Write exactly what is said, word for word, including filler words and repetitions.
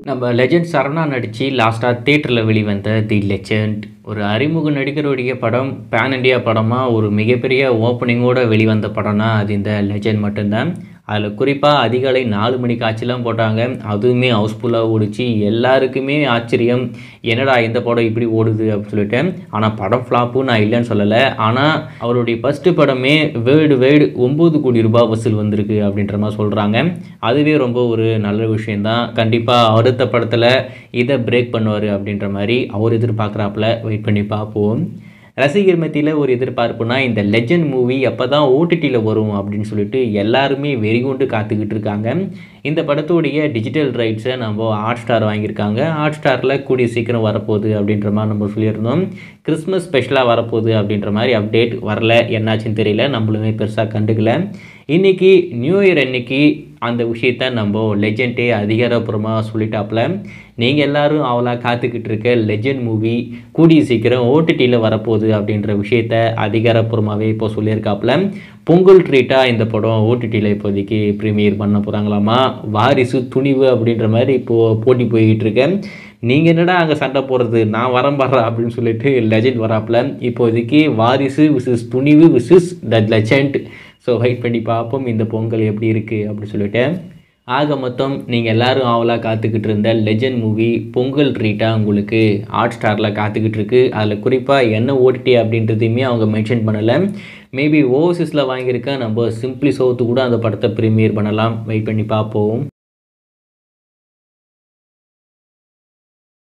நம்ம லெஜெண்ட் சரவணா நடித்து லாஸ்ட்டாக தியேட்டரில் வெளிவந்த தி லெஜெண்ட் ஒரு அறிமுக நடிகருடைய படம் பேன் இண்டியா படமாக ஒரு மிகப்பெரிய ஓப்பனிங்கோடு வெளிவந்த படம்னா அது இந்த லெஜெண்ட் மட்டும்தான். அதில் குறிப்பாக அதிகாலை நாலு மணி காட்சிலாம் போட்டாங்க. அதுவுமே ஹவுஸ்ஃபுல்லாக ஓடிச்சு. எல்லாருக்குமே ஆச்சரியம், என்னடா இந்த படம் இப்படி ஓடுது அப்படின்னு சொல்லிட்டு. ஆனால் படம் ஃப்ளாப்பும் நான் இல்லைன்னு சொல்லலை. ஆனால் அவருடைய ஃபஸ்ட்டு படமே வேர்ல்டு வைடு ஒம்பது கோடி ரூபாய் வசூல் வந்திருக்கு அப்படின்ற மாதிரி சொல்கிறாங்க. அதுவே ரொம்ப ஒரு நல்ல விஷயந்தான். கண்டிப்பாக அடுத்த படத்தில் இதை பிரேக் பண்ணுவார் அப்படின்ற மாதிரி அவர் எதிர்பார்க்குறாப்புல. வெயிட் பண்ணி பார்ப்போம். ரசிகர் மத்தியில் ஒரு எதிர்பார்ப்புனா இந்த லெஜெண்ட் மூவி அப்போ தான் ஓடிடியில் வரும் அப்படின்னு சொல்லிட்டு எல்லாருமே வெறிகொண்டு காத்துக்கிட்டு இருக்காங்க. இந்த படத்துடைய டிஜிட்டல் ரைட்ஸை நம்ம ஹாட்ஸ்டார் வாங்கியிருக்காங்க. ஹாட்ஸ்டாரில் கூடிய சீக்கிரம் வரப்போகுது அப்படின்ற மாதிரி நம்ம சொல்லியிருந்தோம். கிறிஸ்மஸ் ஸ்பெஷலாக வரப்போகுது அப்படின்ற மாதிரி அப்டேட் வரல. என்னாச்சுன்னு தெரியல, நம்மளுமே பெருசாக கண்டுக்கல. இன்றைக்கி நியூ இயர் அன்னைக்கு அந்த விஷயத்த நம்ம லெஜெண்டே அதிகாரப்பூர்வமாக சொல்லிட்டாப்புல. நீங்கள் எல்லோரும் அவளாக காத்துக்கிட்டு இருக்க லெஜெண்ட் மூவி கூடிய சீக்கிரம் ஓடிடியில் வரப்போகுது அப்படின்ற விஷயத்த அதிகாரப்பூர்வமாகவே இப்போ சொல்லியிருக்காப்புல. பொங்கல் ட்ரீட்டாக இந்த படம் ஓடிடியில் இப்போதைக்கு ப்ரீமியர் பண்ண போகிறாங்களாமா. வாரிசு துணிவு அப்படின்ற மாதிரி இப்போது போட்டி போய்கிட்டு இருக்கேன். நீங்கள் என்னடா அங்கே சண்டை போடுறது, நான் வரேன் பாடுறா அப்படின்னு சொல்லிட்டு லெஜெண்ட் வராப்புல. இப்போதைக்கு Varisu wishes Thunivu wishes the legend. So wait பண்ணி பார்ப்போம் இந்த பொங்கல் எப்படி இருக்குது அப்படின்னு சொல்லிட்டு. ஆக மொத்தம் நீங்கள் எல்லோரும் ஆவலாக காத்துக்கிட்டு இருந்த லெஜெண்ட் மூவி பொங்கல் ட்ரீட்டாக உங்களுக்கு ஹாட் ஸ்டாரில் காத்துக்கிட்டு இருக்கு. அதில் குறிப்பாக என்ன ஓடிடி அப்படின்றதையுமே அவங்க மென்ஷன் பண்ணலை. மேபி ஓவர்சீஸில் வாங்கியிருக்க நம்ம சிம்பிளி சவுத்து கூட அந்த படத்தை ப்ரீமியர் பண்ணலாம். வெயிட் பண்ணி பார்ப்போம்.